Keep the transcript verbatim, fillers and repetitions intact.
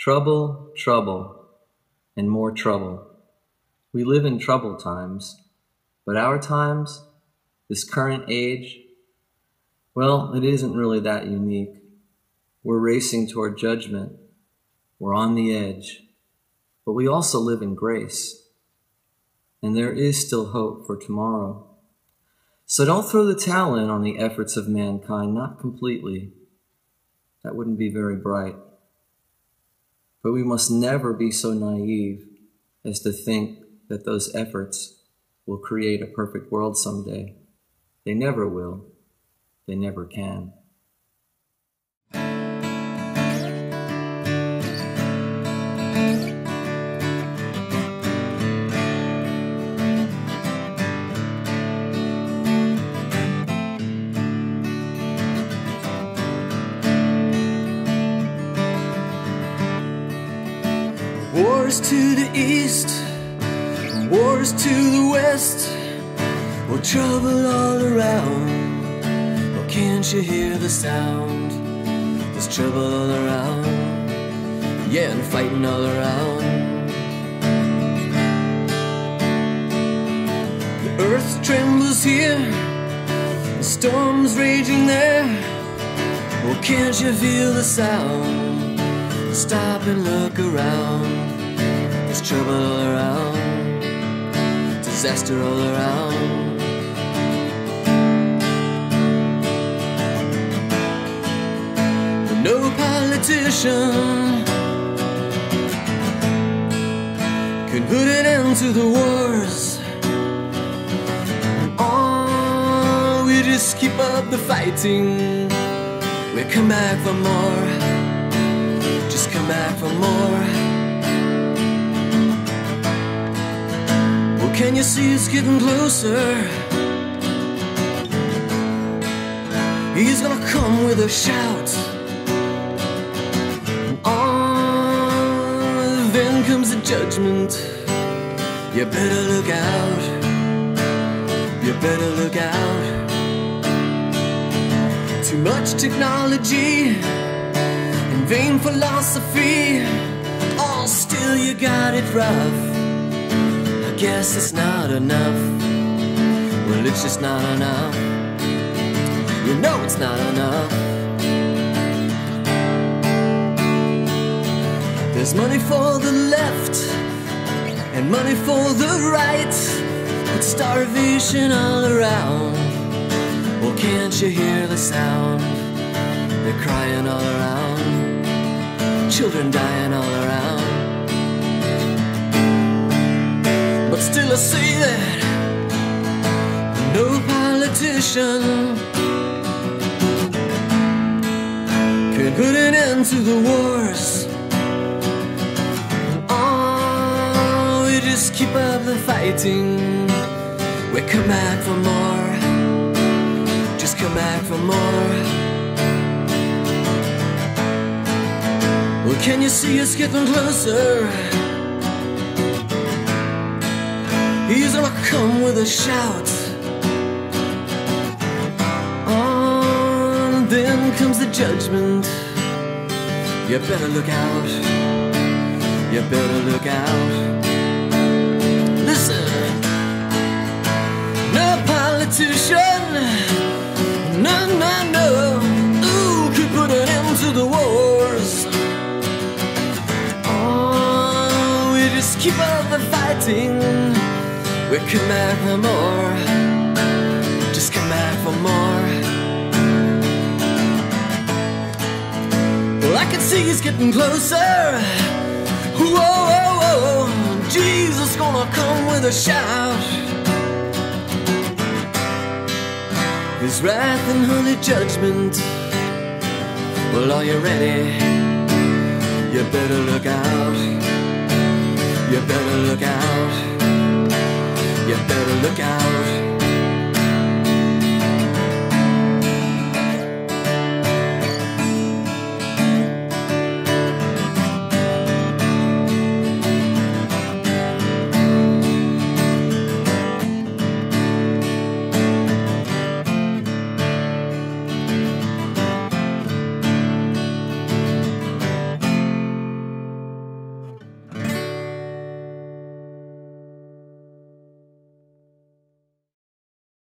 Trouble, trouble, and more trouble. We live in troubled times, but our times, this current age, well, it isn't really that unique. We're racing toward judgment. We're on the edge, but we also live in grace, and there is still hope for tomorrow. So don't throw the towel in on the efforts of mankind, not completely. That wouldn't be very bright. But we must never be so naive as to think that those efforts will create a perfect world someday. They never will. They never can. Wars to the east, wars to the west, oh, trouble all around. Oh, can't you hear the sound? There's trouble all around, yeah, and fighting all around. The earth trembles here, the storm's raging there. Oh, can't you feel the sound? Stop and look around. There's trouble all around, disaster all around. But no politician can put an end to the wars. Oh, we just keep up the fighting. We come back for more. Just come back for more. Well, can you see it's getting closer? He's gonna come with a shout. Oh, then comes the judgment. You better look out. You better look out. Too much technology, vain philosophy, oh, still you got it rough. I guess it's not enough. Well, it's just not enough. You know it's not enough. There's money for the left and money for the right, but starvation all around. Well, can't you hear the sound? They're crying all around, children dying all around. But still I say that no politician can put an end to the wars. Oh, we just keep up the fighting. We come back for more. Just come back for more. Well, can you see us getting closer? He's gonna come with a shout. Oh, then comes the judgment. You better look out. You better look out. Listen, no politician, no, no, no, ooh, could put an end to the wars. Just keep up the fighting. We come back for more. Just come back for more. Well, I can see he's getting closer. Whoa, whoa, whoa. Jesus gonna come with a shout. His wrath and holy judgment. Well, are you ready? You better look out. You better look out. You better look out.